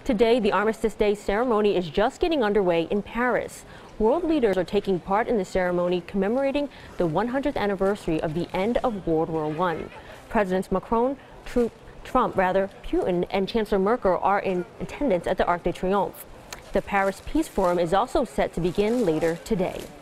Today, the Armistice Day Ceremony is just getting underway in Paris. World leaders are taking part in the ceremony commemorating the 100th anniversary of the end of World War I. Presidents Macron, Trump, Putin, and Chancellor Merkel are in attendance at the Arc de Triomphe. The Paris Peace Forum is also set to begin later today.